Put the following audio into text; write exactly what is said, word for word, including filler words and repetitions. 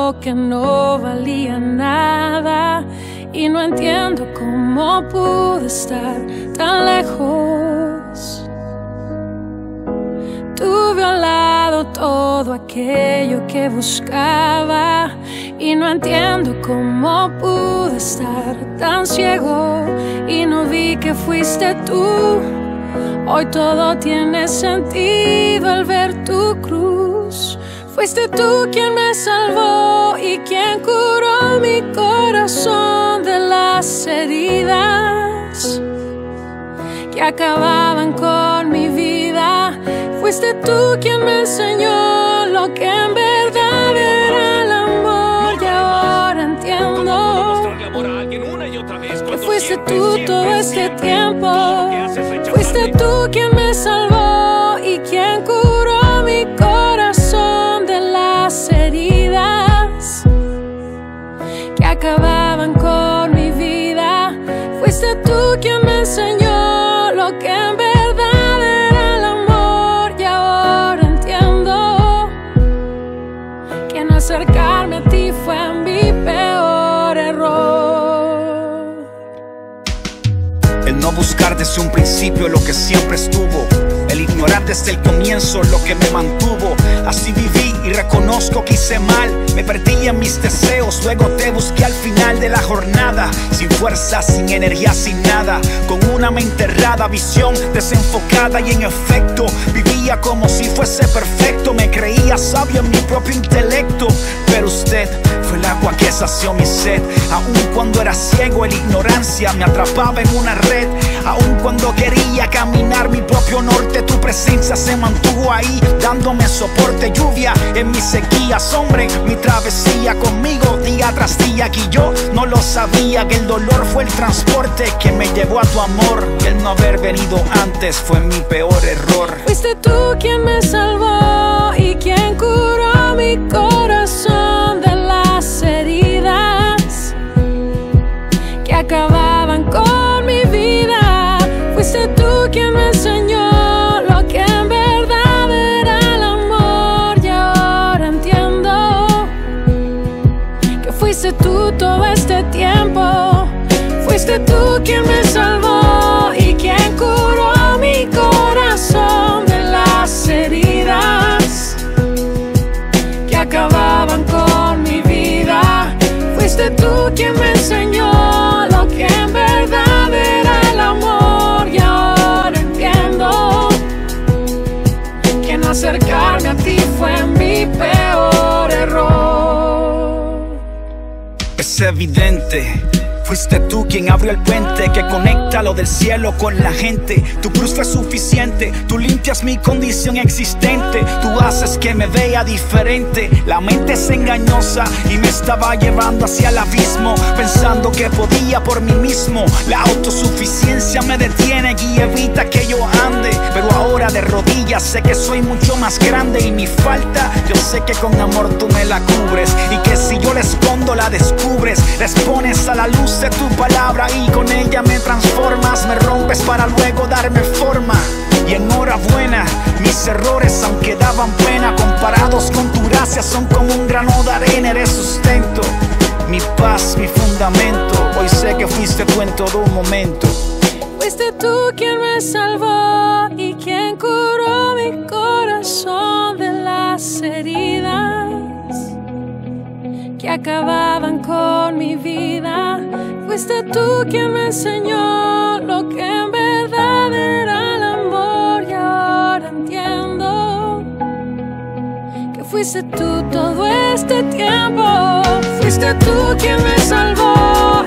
lo que no valía nada. Y no entiendo cómo pude estar tan lejos. Tuve al lado todo aquello que buscaba. Y no entiendo cómo pude estar tan ciego y no vi que fuiste tú. Hoy todo tiene sentido al ver tu cruz. Fuiste tú quien me salvó y quien curó mi corazón de las heridas que acababan con mi vida. Fuiste tú quien me enseñó lo que en verdad era el amor. Y ahora entiendo que fuiste tú todo este tiempo. Fuiste tú quien me salvó y quien curó mi corazón de las heridas que acababan con mi vida. Fuiste tú quien me enseñó lo que en verdad era el amor. Y ahora entiendo que no acercarme a ti fue mi peor error. El no buscar desde un principio lo que siempre estuvo. El ignorar desde el comienzo lo que me mantuvo. Así viví y reconozco que hice mal. Me perdí en mis deseos, luego te busqué al final de la jornada. Sin fuerza, sin energía, sin nada. Con una mente errada, visión desenfocada. Y en efecto, vivía como si fuese perfecto. Me creía sabio en mi propio intelecto. Pero usted fue el agua que sació mi sed. Aun cuando era ciego, la ignorancia me atrapaba en una red. Aun cuando quería caminar mi propio norte, tu presencia se mantuvo ahí, dándome soporte. Lluvia en mis sequías, hombre, mi travesía conmigo día tras día. Que yo no lo sabía, que el dolor fue el transporte que me llevó a tu amor. Y el no haber venido antes fue mi peor error. Fuiste tú quien me salvó y quien curó mi corazón de las heridas que acababan con mi vida. Fuiste tú quien me enseñó lo que en verdad era el amor. Y ahora entiendo que fuiste tú todo este tiempo. Fuiste tú quien me salvó y quien curó mi corazón de las heridas que acababan con mi vida. Fuiste tú quien me enseñó lo que en verdad era el amor. Y ahora entiendo que no acercarme a ti fue mi peor error. Es evidente, fuiste tú quien abrió el puente que conecta lo del cielo con la gente. Tu cruz fue suficiente, tú limpias mi condición existente. Tú haces que me vea diferente. La mente es engañosa y me estaba llevando hacia el abismo, pensando que podía por mí mismo. La autosuficiencia me detiene y evita que yo ande. Pero ahora de rodillas sé que soy mucho más grande. Y mi falta, yo sé que con amor tú me la cubres. Y que si yo la escondo la descubres. La expones a la luz de tu palabra y con ella me transformas. Me rompes para luego darme forma. Y enhorabuena, mis errores aunque daban pena, comparados con tu gracia son como un grano de arena. Eres sustento, mi paz, mi fundamento. Hoy sé que fuiste tú en todo momento. Fuiste tú quien me salvó y quien curó mi corazón de las heridas que acababan con mi vida. Fuiste tú quien me enseñó lo que en verdad era el amor. Y ahora entiendo que fuiste tú todo este tiempo. Fuiste tú quien me salvó